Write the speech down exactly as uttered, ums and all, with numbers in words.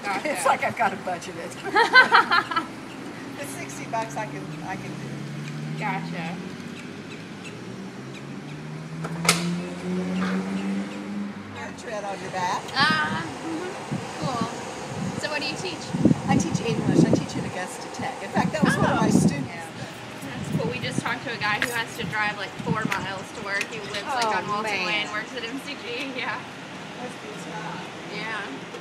Gotcha. It's like I've got to budget it. The sixty bucks I can I can do. Gotcha. Tread on your back. Ah, mm-hmm. Cool. So what do you teach? I teach English. I teach at Augusta Tech. In fact, that was oh. one of my students. Yeah. That's cool. We just talked to a guy who has to drive like four miles to work. He lives oh, like on Walton man. Way and works at M C G. Yeah. That's good stuff. Yeah.